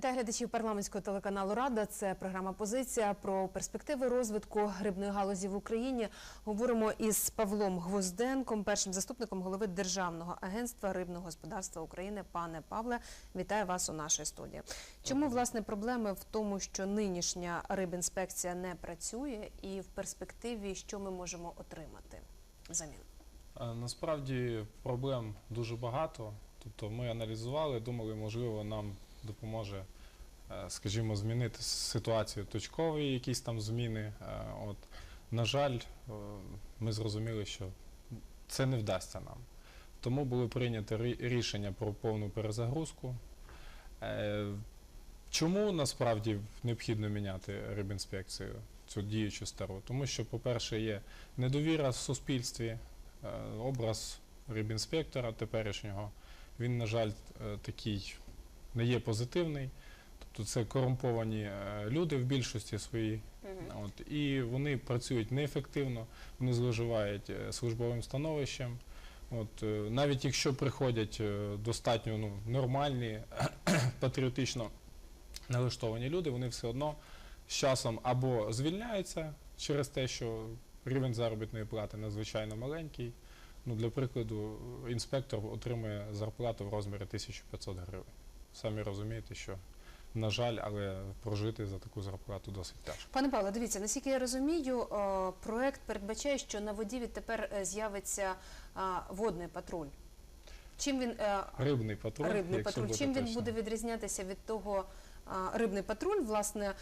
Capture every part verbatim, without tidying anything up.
Вітаю глядачів парламентського телеканалу «Рада». Це програма «Позиція» про перспективи розвитку рибної галузі в Україні. Говоримо із Павлом Гвозденком, першим заступником голови Державного агентства рибного господарства України. Пане Павле, вітаю вас у нашій студії. Чому, власне, проблеми в тому, що нинішня рибінспекція не працює і в перспективі що ми можемо отримати взамін? Насправді проблем дуже багато. Тобто ми аналізували, думали, можливо, нам допоможе, скажімо, змінити ситуацію, точкові якісь там зміни. От, на жаль, ми зрозуміли, що це не вдасться нам. Тому було прийнято рішення про повну перезагрузку. Чому насправді необхідно міняти рибінспекцію, цю діючу стару? Тому що, по-перше, є недовіра в суспільстві, образ рибінспектора теперішнього, він, на жаль, такий не є позитивний. Тобто це корумповані люди в більшості своїй, uh-huh. От, і вони працюють неефективно, вони зловживають службовим становищем. От, навіть якщо приходять достатньо ну, нормальні, патріотично налаштовані люди, вони все одно з часом або звільняються через те, що рівень заробітної плати надзвичайно маленький. Ну, для прикладу, інспектор отримує зарплату в розмірі тисяча п'ятсот гривень. Самі розумієте, що, на жаль, але прожити за таку зарплату досить тяжко. Пане Павле, дивіться, наскільки я розумію, проект передбачає, що на воді відтепер з'явиться водний патруль. Чим він... Рибний патруль. Рибний патруль. Чим він буде відрізнятися від того... Рибний патруль, власне,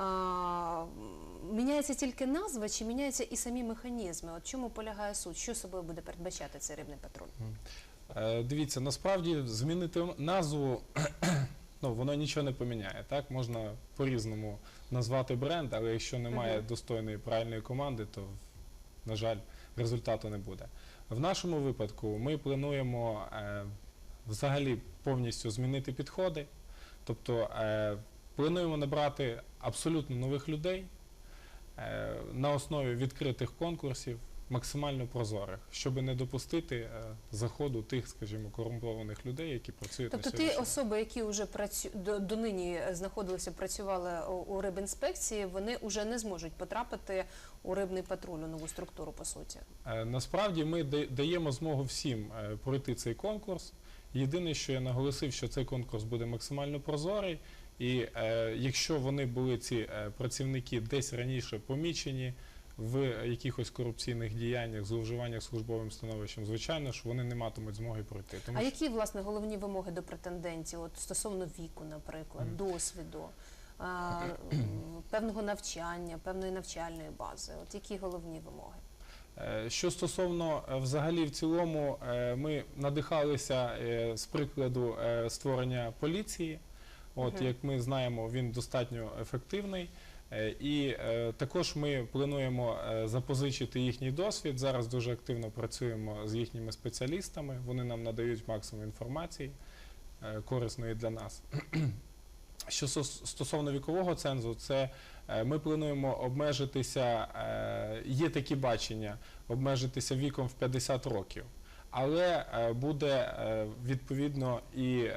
міняється тільки назва, чи міняються і самі механізми? От чому полягає суть? Що собою буде передбачати цей рибний патруль? Дивіться, насправді змінити назву, ну, воно нічого не поміняє. Так? Можна по-різному назвати бренд, але якщо немає достойної правильної команди, то, на жаль, результату не буде. В нашому випадку ми плануємо взагалі повністю змінити підходи. Тобто е, плануємо набрати абсолютно нових людей е, на основі відкритих конкурсів, максимально прозорих, щоб не допустити е, заходу тих, скажімо, корумпованих людей, які працюють тобто на сьогоднішній день. Тобто ті особи, які вже працю... до, донині знаходилися, працювали у, у рибінспекції, вони вже не зможуть потрапити у рибний патруль, у нову структуру, по суті? Е, насправді ми даємо змогу всім е, пройти цей конкурс. Єдине, що я наголосив, що цей конкурс буде максимально прозорий, і е, якщо вони були, ці е, працівники, десь раніше помічені в якихось корупційних діяннях, зловживаннях службовим становищем, звичайно ж, вони не матимуть змоги пройти. Тому а що... які, власне, головні вимоги до претендентів, от стосовно віку, наприклад, mm. досвіду, а, певного навчання, певної навчальної бази? От які головні вимоги? Що стосовно, взагалі, в цілому, ми надихалися з прикладу створення поліції. От, uh-huh. як ми знаємо, він достатньо ефективний. І також ми плануємо запозичити їхній досвід. Зараз дуже активно працюємо з їхніми спеціалістами. Вони нам надають максимум інформації, корисної для нас. Що стосовно вікового цензу, це ми плануємо обмежитися, є такі бачення, обмежитися віком в п'ятдесят років, але буде відповідно і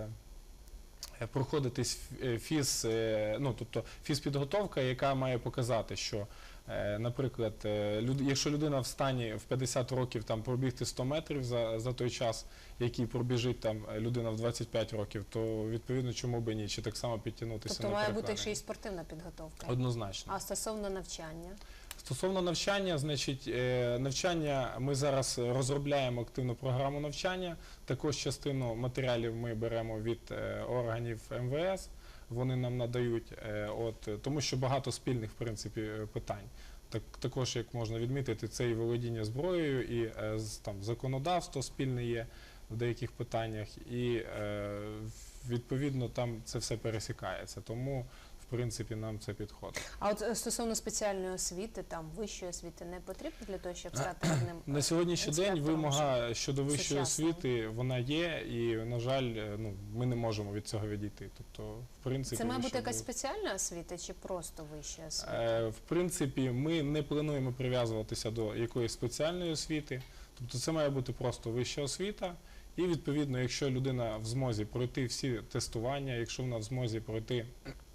проходитись фіз, ну, тобто фізпідготовка, яка має показати, що, наприклад, якщо людина в стані в п'ятдесят років там пробігти сто метрів за, за той час, який пробіжить там людина в двадцять п'ять років, то відповідно чому би ні, чи так само підтягнутися тобто на має бути ще й спортивна підготовка? Однозначно. А стосовно навчання? Стосовно навчання, значить, навчання, ми зараз розробляємо активну програму навчання, також частину матеріалів ми беремо від органів ем ве ес, вони нам надають, от, тому що багато спільних, в принципі, питань. Так, також, як можна відмітити, це і володіння зброєю, і там, законодавство спільне є в деяких питаннях, і відповідно там це все пересікається. Тому в принципі, нам це підходить. А от стосовно спеціальної освіти, там, вищої освіти не потрібно для того, щоб стати одним? На сьогоднішній день вимога щодо вищої освіти, вона є, і, на жаль, ну, ми не можемо від цього відійти. Тобто, в принципі... Це має бути якась спеціальна освіта чи просто вища освіта? Е, в принципі, ми не плануємо прив'язуватися до якоїсь спеціальної освіти. Тобто, це має бути просто вища освіта. І відповідно, якщо людина в змозі пройти всі тестування, якщо вона в змозі пройти,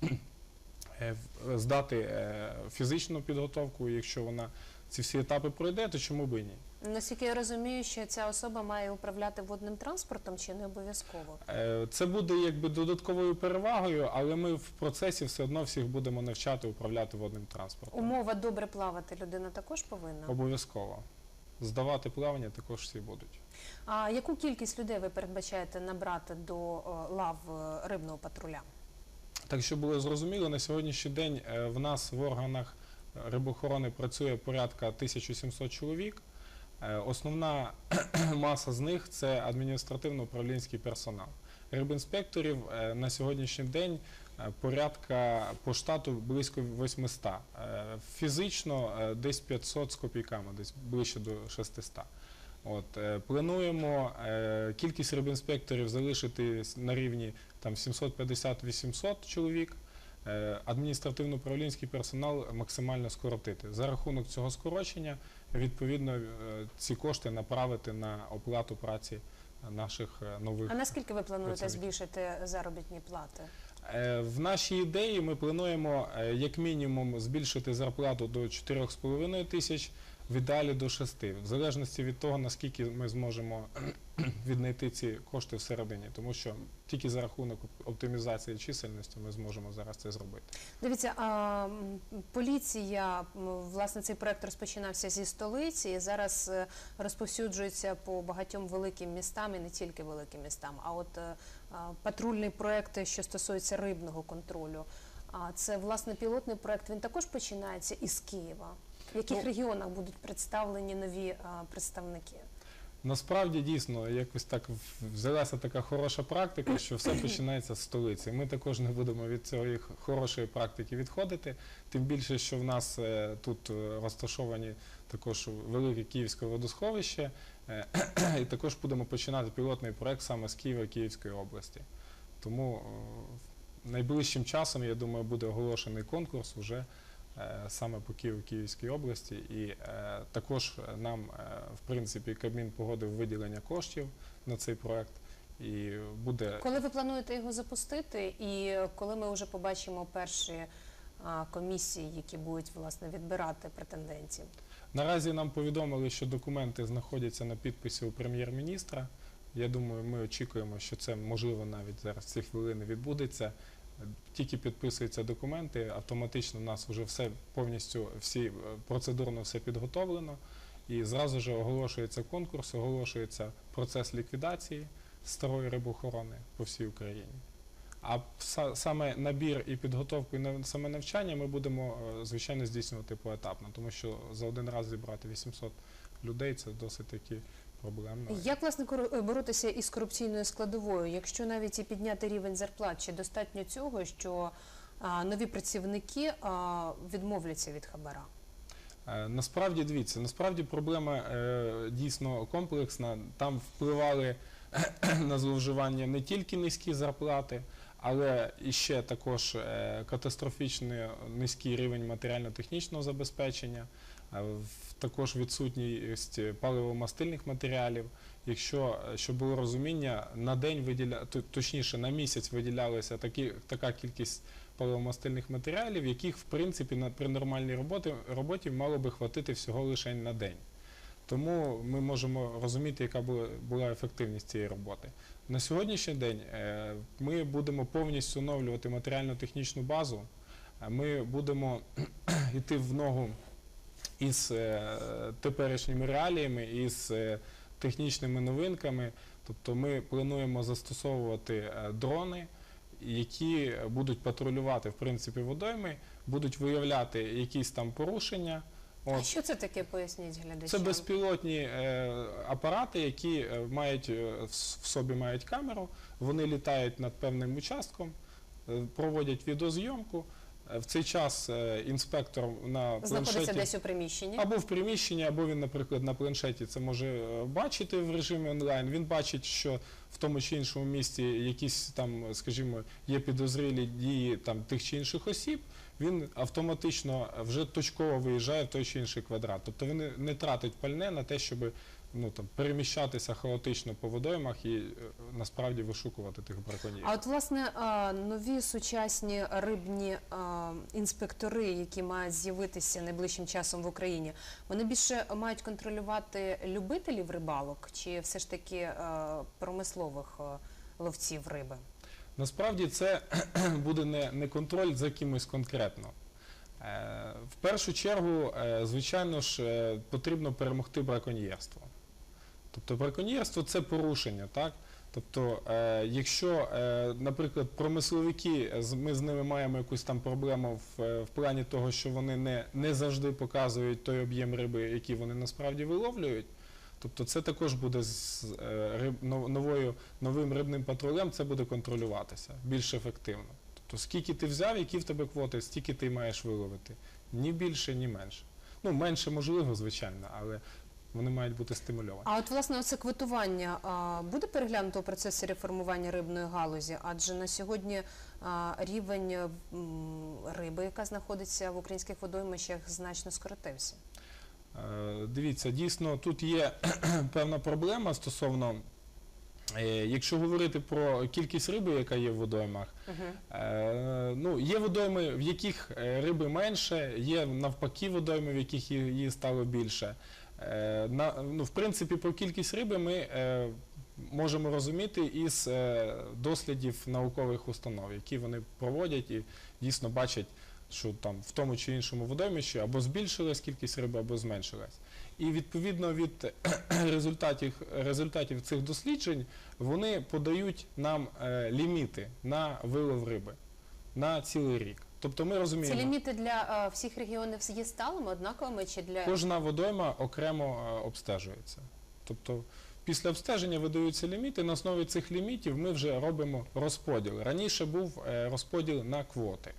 е, в- здати е, фізичну підготовку, якщо вона ці всі етапи пройде, то чому би і ні? Наскільки я розумію, що ця особа має управляти водним транспортом чи не обов'язково? Е, Це буде якби додатковою перевагою, але ми в процесі все одно всіх будемо навчати управляти водним транспортом. Умова добре плавати людина також повинна? Обов'язково. Здавати плавання також всі будуть. А яку кількість людей ви передбачаєте набрати до о, лав е, рибного патруля? Так, щоб було зрозуміло, на сьогоднішній день е, в нас в органах рибоохорони працює порядка тисяча сімсот чоловік. Е, Основна маса з них – це адміністративно-управлінський персонал. Рибінспекторів е, на сьогоднішній день е, порядка по штату близько восьмисот. Е, Фізично е, десь п'ятсот з копійками, десь ближче до шестисот. От, е, плануємо е, кількість рибінспекторів залишити с- на рівні там сімсот п'ятдесят - вісімсот чоловік, е, адміністративно-управлінський персонал максимально скоротити. За рахунок цього скорочення, відповідно, е, ці кошти направити на оплату праці наших е, нових. А наскільки ви плануєте працівників. збільшити заробітні плати? Е, В нашій ідеї ми плануємо е, як мінімум збільшити зарплату до чотирьох з половиною тисяч, в ідеалі до шести, в залежності від того, наскільки ми зможемо віднайти ці кошти всередині, тому що тільки за рахунок оптимізації чисельності ми зможемо зараз це зробити. Дивіться, а м, поліція, м, власне, цей проект розпочинався зі столиці і зараз е, розповсюджується по багатьом великим містам і не тільки великим містам. А от е, а, патрульний проект, що стосується рибного контролю, а це, власне, пілотний проект, він також починається із Києва. В яких Ну, регіонах будуть представлені нові а, представники? Насправді, дійсно, якось так в- взялася така хороша практика, що все починається з столиці. Ми також не будемо від цієї х- хорошої практики відходити, тим більше, що в нас е, тут е, розташовані також велике Київське водосховище, е, і також будемо починати пілотний проект саме з Києва і Київської області. Тому е, найближчим часом, я думаю, буде оголошений конкурс уже е, саме по Києву Київській області. І е, також нам, е, в принципі, Кабмін погодив виділення коштів на цей проект. І буде Коли ви плануєте його запустити, і коли ми вже побачимо перші а, комісії, які будуть, власне, відбирати претендентів? наразі нам повідомили, що документи знаходяться на підписі у прем'єр-міністра. Я думаю, ми очікуємо, що це можливо навіть зараз в ці хвилини відбудеться. Тільки підписуються документи, автоматично у нас вже все повністю, всі е, процедурно все підготовлено. І зразу ж оголошується конкурс, оголошується процес ліквідації старої рибоохорони по всій Україні. А са- саме набір і підготовку, і на- саме навчання ми будемо, е, звичайно, здійснювати поетапно, тому що за один раз зібрати вісімсот людей – це досить таки проблемно. Як, власне, кору- боротися із корупційною складовою? Якщо навіть і підняти рівень зарплат, чи достатньо цього, що а, нові працівники а, відмовляться від хабара? Е, Насправді, дивіться, насправді проблема е, дійсно комплексна. Там впливали на зловживання не тільки низькі зарплати, але і ще також е, катастрофічно низький рівень матеріально-технічного забезпечення, е, в- також відсутність паливо-мастильних матеріалів. Якщо, е, щоб було розуміння, на день виділя, то- точніше на місяць виділялася такі, така кількість паливомастильних матеріалів, яких в принципі на при нормальній роботі, роботі мало би хватити всього лише на день. Тому ми можемо розуміти, яка була, була ефективність цієї роботи. На сьогоднішній день е, ми будемо повністю оновлювати матеріально-технічну базу. Е, Ми будемо йти в ногу із е, теперішніми реаліями, із е, технічними новинками. Тобто ми плануємо застосовувати е, дрони, які будуть патрулювати в принципі водойми, будуть виявляти якісь там порушення. А От. що це таке, поясніть глядачам? Це безпілотні е, апарати, які е, мають е, в с- в собі мають камеру, вони літають над певним участком, е, проводять відеозйомку. Е, В цей час е, інспектор на Знаходиться планшеті десь у приміщенні? або в приміщенні, або він, наприклад, на планшеті це може е, бачити в режимі онлайн. Він бачить, що в тому чи іншому місці якісь там, скажімо, є підозрілі дії там тих чи інших осіб. він автоматично вже точково виїжджає в той чи інший квадрат. Тобто він не- не тратить пальне на те, щоб ну, там, переміщатися хаотично по водоймах і е, насправді вишукувати тих браконьєрів. А от, власне, а, нові сучасні рибні а, інспектори, які мають з'явитися найближчим часом в Україні, вони більше мають контролювати любителів рибалок чи все ж таки а, промислових а, ловців риби? Насправді це буде не, не контроль за кимось конкретно. Е, в першу чергу, е, звичайно ж, е, потрібно перемогти браконьєрство. Тобто браконьєрство – це порушення, так? Тобто, е, якщо, е, наприклад, промисловики, з- ми з ними маємо якусь там проблему в, е, в плані того, що вони не, не завжди показують той об'єм риби, який вони насправді виловлюють, тобто це також буде з е, риб, нов- новою, новим рибним патрулем, це буде контролюватися більш ефективно. Тобто скільки ти взяв, які в тебе квоти, стільки ти маєш виловити. Ні більше, ні менше. Ну, менше можливо, звичайно, але вони мають бути стимульовані. А от, власне, оце квотування а, буде переглянуто у процесі реформування рибної галузі? Адже на сьогодні а, рівень м, риби, яка знаходиться в українських водоймищах, значно скоротився. Е, Дивіться, дійсно, тут є певна проблема стосовно, е, якщо говорити про кількість риби, яка є в водоймах, Угу. е, ну, є водойми, в яких е, риби менше, є навпаки водойми, в яких її її стало більше. Е, на, ну, в принципі, про кількість риби ми е, можемо розуміти із е, дослідів наукових установ, які вони проводять і дійсно бачать, що там в тому чи іншому водоймищі або збільшилась кількість риби, або зменшилась. І відповідно від результатів, результатів цих досліджень вони подають нам е, ліміти на вилов риби на цілий рік. Тобто ми Ці розуміємо, ліміти для а, всіх регіонів є сталими, однаковими чи для... кожна водойма окремо е, обстежується. Тобто після обстеження видаються ліміти, на основі цих лімітів ми вже робимо розподіл. Раніше був е, розподіл на квоти.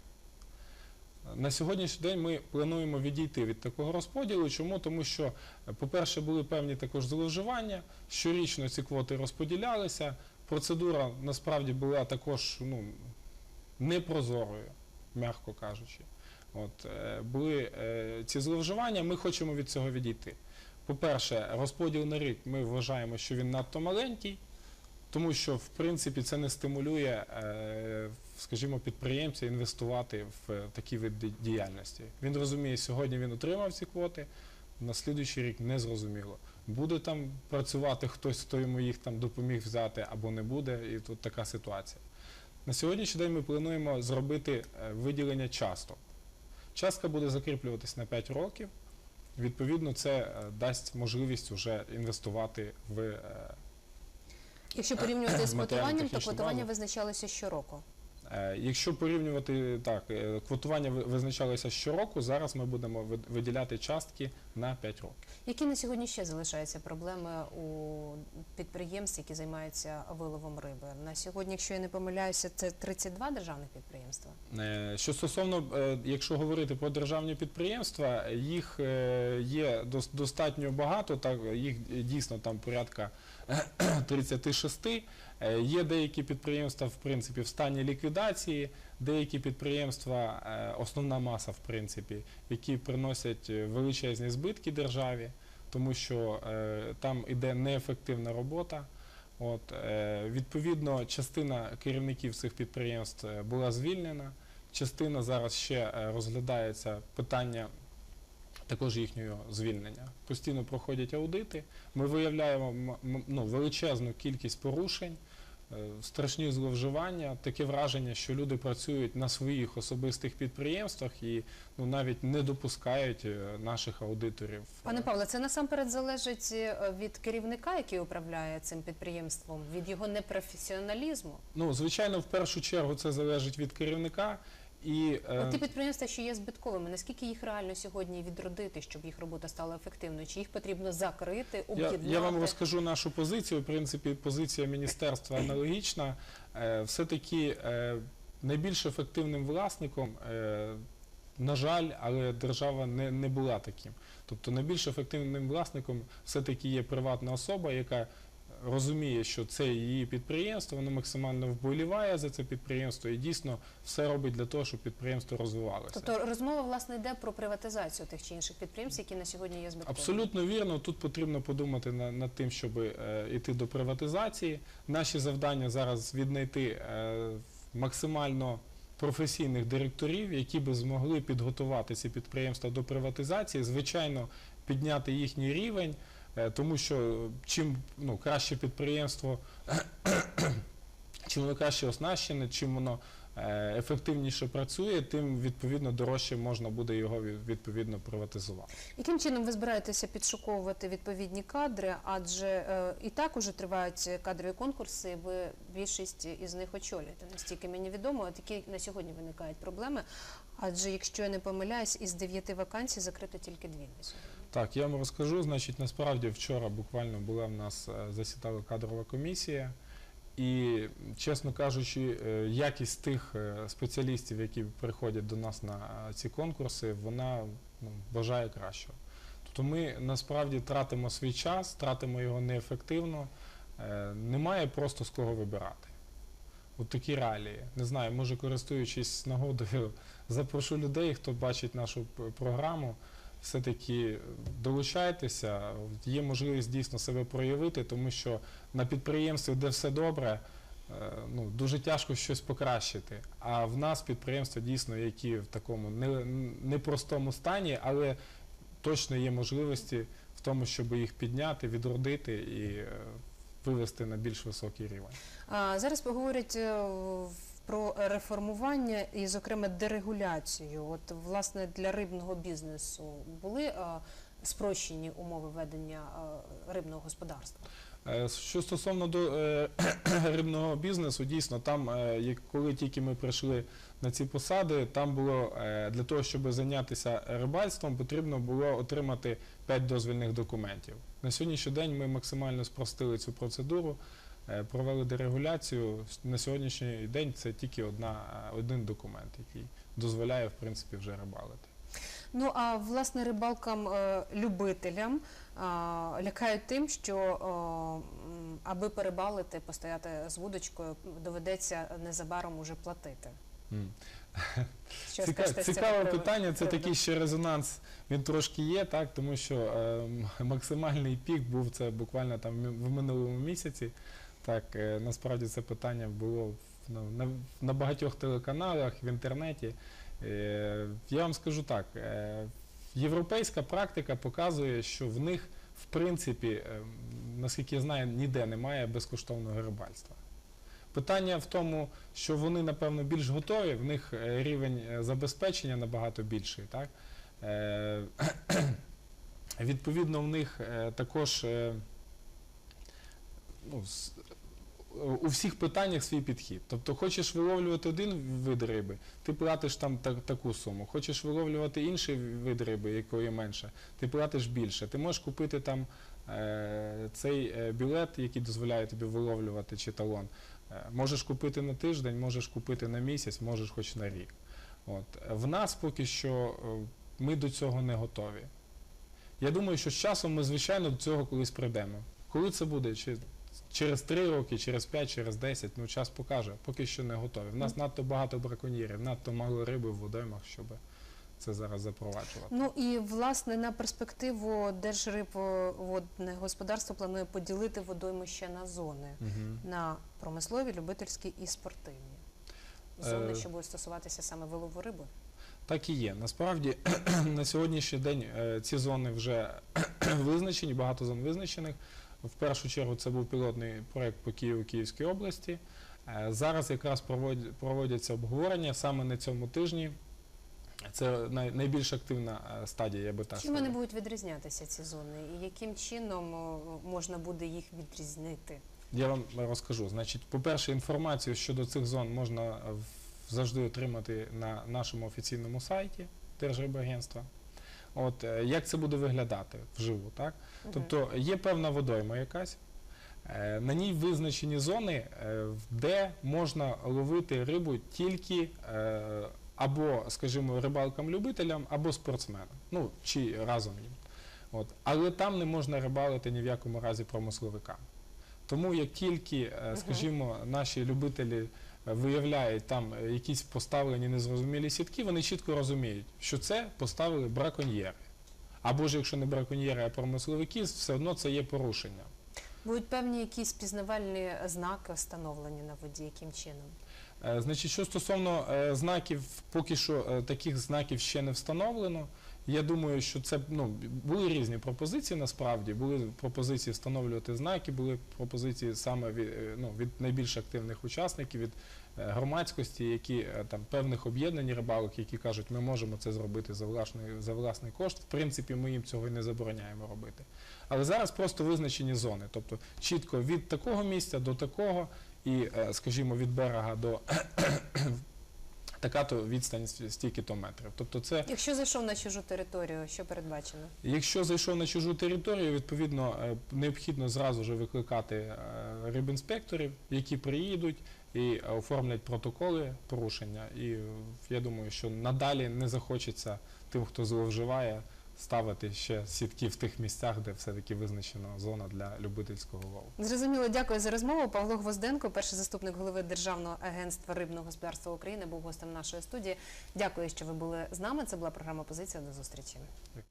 На сьогоднішній день ми плануємо відійти від такого розподілу. Чому? Тому що, е, по-перше, були певні також зловживання, щорічно ці квоти розподілялися, процедура насправді була також ну, непрозорою, м'яко кажучи. От, е, були е, ці зловживання, ми хочемо від цього відійти. По-перше, розподіл на рік ми вважаємо, що він надто маленький, тому що, в принципі, це не стимулює, е, скажімо, підприємця інвестувати в такий вид ді- діяльності. Він розуміє, сьогодні він отримав ці квоти, на слідуючий рік не зрозуміло. Буде там працювати хтось, хто йому їх там допоміг взяти, або не буде, і тут така ситуація. На сьогоднішній день ми плануємо зробити е, виділення часток. Частка буде закріплюватись на п'ять років. Відповідно, це е, дасть можливість вже інвестувати в е, Якщо порівнювати з квотуванням, то матеріально-технічну квотування базу. визначалося щороку. Е, Якщо порівнювати так, е, квотування ви- визначалося щороку, зараз ми будемо ви- виділяти частки на п'ять років. Які на сьогодні ще залишаються проблеми у підприємств, які займаються виловом риби? На сьогодні, якщо я не помиляюся, це тридцять два державних підприємства. Е, Що стосовно, е, якщо говорити про державні підприємства, їх е, є дос- достатньо багато, так, їх дійсно там порядка тридцять шість. Е, Є деякі підприємства, в принципі, в стані ліквідації, деякі підприємства, е, основна маса, в принципі, які приносять е, величезні збитки державі, тому що е, там іде неефективна робота. От, е, відповідно, частина керівників цих підприємств е, була звільнена, частина зараз ще е, розглядається питання також їхнього звільнення. Постійно проходять аудити, ми виявляємо м- м- ну, величезну кількість порушень, е, страшні зловживання, таке враження, що люди працюють на своїх особистих підприємствах і ну, навіть не допускають е, наших аудиторів. Пане Павле, це насамперед залежить е, від керівника, який управляє цим підприємством, від його непрофесіоналізму. Ну, звичайно, в першу чергу це залежить від керівника. І, е, От ті підприємства, що є збитковими, наскільки їх реально сьогодні відродити, щоб їх робота стала ефективною? Чи їх потрібно закрити, Я, об'єднати? я вам розкажу нашу позицію. В принципі, позиція міністерства аналогічна. Е, Все-таки е, найбільш ефективним власником, е, на жаль, але держава не, не була таким. Тобто найбільш ефективним власником все-таки є приватна особа, яка розуміє, що це її підприємство, вона максимально вболіває за це підприємство і дійсно все робить для того, щоб підприємство розвивалося. Тобто розмова, власне, йде про приватизацію тих чи інших підприємств, які на сьогодні є збитковими. Абсолютно вірно. Тут потрібно подумати на, над тим, щоб е, йти до приватизації. Наші завдання зараз віднайти е, максимально професійних директорів, які би змогли підготувати ці підприємства до приватизації, звичайно, підняти їхній рівень, е, тому що чим ну, краще підприємство, чим воно краще оснащене, чим воно е, ефективніше працює, тим відповідно дорожче можна буде його від- відповідно приватизувати. Яким чином ви збираєтеся підшуковувати відповідні кадри? Адже е, і так уже тривають кадрові конкурси, ви більшість із них очолюєте. Настільки мені відомо, от які на сьогодні виникають проблеми. Адже, якщо я не помиляюсь, із дев'яти вакансій закрито тільки дві на сьогодні. Так, я вам розкажу. Значить, насправді вчора буквально була в нас е, засідала кадрова комісія, і, чесно кажучи, е, якість тих е, спеціалістів, які приходять до нас на е, ці конкурси, вона ну, бажає кращого. Тобто ми насправді тратимо свій час, тратимо його неефективно, е, немає просто з кого вибирати. От такі реалії. Не знаю, може, користуючись нагодою, запрошу людей, хто бачить нашу п- програму, все-таки долучайтеся, є можливість дійсно себе проявити, тому що на підприємстві, де все добре, е, ну, дуже тяжко щось покращити. А в нас підприємства дійсно, які в такому не- непростому стані, але точно є можливості в тому, щоб їх підняти, відродити і е, вивести на більш високий рівень. А, зараз поговорять е, в- про реформування і, зокрема, дерегуляцію. От, власне, для рибного бізнесу були е, спрощені умови ведення е, рибного господарства? Е, Що стосовно до е, рибного бізнесу, дійсно, там, е, як- коли тільки ми прийшли на ці посади, там було е, для того, щоб зайнятися рибальством, потрібно було отримати п'ять дозвільних документів. На сьогоднішній день ми максимально спростили цю процедуру, е, провели дерегуляцію. На сьогоднішній день це тільки одна, е, один документ, який дозволяє, в принципі, вже рибалити. Ну, а, власне, рибалкам-любителям лякають тим, що е, м, аби перебалити, постояти з вудочкою, доведеться незабаром уже платити. М. Що Ціка- скажете з цього Цікаве приводу? питання, це приводу? такий ще резонанс, він трошки є, так, тому що е, м- максимальний пік був це буквально там в минулому місяці. Так, е, насправді це питання було в- ну, на, на багатьох телеканалах, в інтернеті. Е, я вам скажу так, е, європейська практика показує, що в них, в принципі, е, наскільки я знаю, ніде немає безкоштовного рибальства. Питання в тому, що вони, напевно, більш готові, в них е, рівень е, забезпечення набагато більший. Так? Е, Відповідно, в них е, також е, ну, с- у всіх питаннях свій підхід. Тобто, хочеш виловлювати один вид риби, ти платиш там та- таку суму. Хочеш виловлювати інший вид риби, якої менше, ти платиш більше. Ти можеш купити там е, цей е, білет, який дозволяє тобі виловлювати, чи талон. Е, Можеш купити на тиждень, можеш купити на місяць, можеш хоч на рік. От. В нас поки що е, ми до цього не готові. Я думаю, що з часом ми, звичайно, до цього колись прийдемо. Коли це буде? Чи через три роки, через п'ять, через десять, ну час покаже. Поки що не готові. В нас надто багато браконьєрів, надто мало риби в водоймах, щоб це зараз запроваджувати. Ну і, власне, на перспективу Держрибводне господарство планує поділити водойми ще на зони. Мгм. На промислові, любительські і спортивні. Зони, Е, що будуть стосуватися саме вилову риби. Так і є. Насправді на сьогоднішній день е, ці зони вже визначені, багато зон визначених. В першу чергу це був пілотний проєкт по Києву, Київській області. Е, Зараз якраз проводь- проводяться обговорення саме на цьому тижні. Це най- найбільш активна е, стадія, я би так Чим вони сказав. будуть відрізнятися, ці зони? І яким чином о, можна буде їх відрізнити? Я вам розкажу. Значить, по-перше, інформацію щодо цих зон можна е, в- завжди отримати на нашому офіційному сайті Держрибагентства. От, е, як це буде виглядати вживу, так? Мгм. Тобто є певна водойма якась, е, на ній визначені зони, е, де можна ловити рибу тільки е, або, скажімо, рибалкам-любителям, або спортсменам, ну, чи разом їм. От. Але там не можна рибалити ні в якому разі промисловикам. Тому як тільки, е, скажімо, наші любителі виявляють там якісь поставлені незрозумілі сітки, вони чітко розуміють, що це поставили браконьєри. Або ж якщо не браконьєри, а промисловики, все одно це є порушення. Будуть певні якісь пізнавальні знаки встановлені на воді, яким чином? Е, Значить, що стосовно е, знаків, поки що е, таких знаків ще не встановлено. Я думаю, що це, ну, були різні пропозиції насправді, були пропозиції встановлювати знаки, були пропозиції саме від, е, ну, від найбільш активних учасників, від е, громадськості, які е, там певних об'єднань рибалок, які кажуть, ми можемо це зробити за власний, за власний кошт. В принципі, ми їм цього і не забороняємо робити. Але зараз просто визначені зони, тобто чітко від такого місця до такого і, е, скажімо, від берега до така-то відстань стільки-то метрів. Тобто це, Якщо зайшов на чужу територію, що передбачено? якщо зайшов на чужу територію, відповідно, е, необхідно зразу ж викликати е, рибінспекторів, які приїдуть і оформлять протоколи порушення. І е, я думаю, що надалі не захочеться тим, хто зловживає, ставити ще сітки в тих місцях, де все-таки визначена зона для любительського лову. Зрозуміло, дякую за розмову. Павло Гвозденко, перший заступник голови Державного агентства рибного господарства України, був гостем нашої студії. Дякую, що ви були з нами. Це була програма «Позиція». До зустрічі.